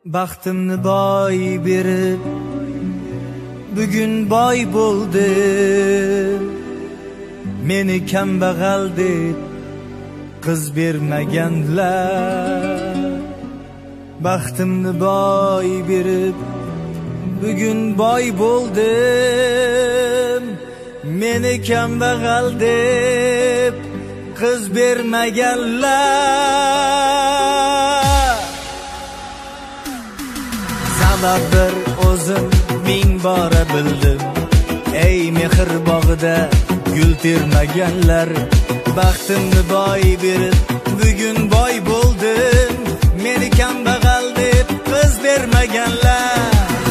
Baxtimni boy berib bugun boy bo'ldim. Meni kambag'al deb qiz bermaganlar. Baxtimni boy berib bugun boy bo'ldim. Meni kambag'al deb qiz bermaganlar. Sababdir o'zim ming bora bildim. Ey mehr bog'ida gul termaganlar. Baxtimni boy berib bugun boy bo'ldim. Meni kambag'al deb qiz bermaganlar.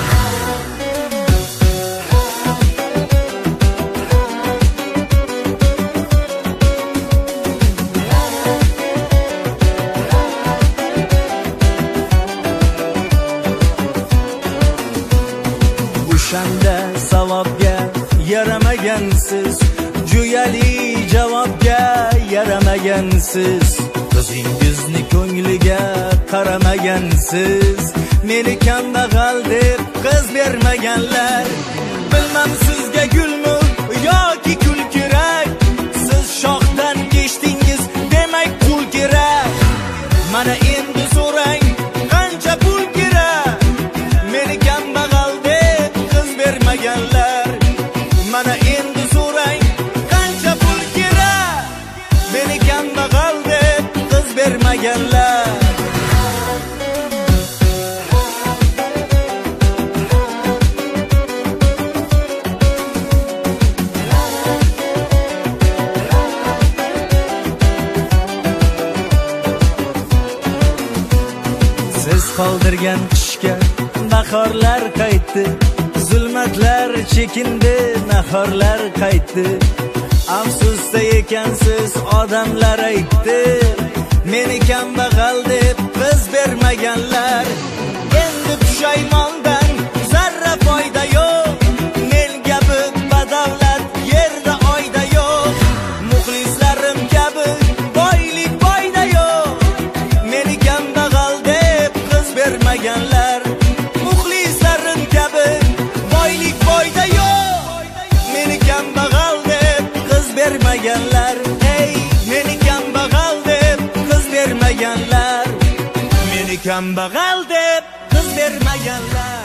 O'shanda savobga yaramagansiz, jo'yali javobga yaramagansiz. Qizingizni ko'ngliga qaramagansiz. Meni kambag'al deb qiz bermaganlar. Bilmam sizga gulmi yoki kul kerak. Siz shoxdan keshdingiz, demak pul kerak. Mana endi so'rang, qancha pul kerak? Meni kambag'al deb qiz bermaganlar. Mana endi so'rang, qancha pul kerak? Meni kambag'al deb qiz bermaganlar. Siz qoldirgan qishga bahorlar qaytdi. Zulmatlar chekindi, nahorlar qaytdi. Afsusda ekansiz odamlar aytdi. Meni kambag'al deb qiz bermaganlar. Endi pushaymondan zarra foyda yo'q. Men kabi badavlat yerda oyda yo'q. Muxlislarim kabi boylik boyda yo'q. Meni kambag'al deb qiz bermaganlar. Muxlislarim kabi boylik boyda yo'q. Meni kambag'al deb qiz bermaganlar. Ey, meni kambag'al deb qiz bermaganlar. Meni kambag'al deb qiz bermaganlar.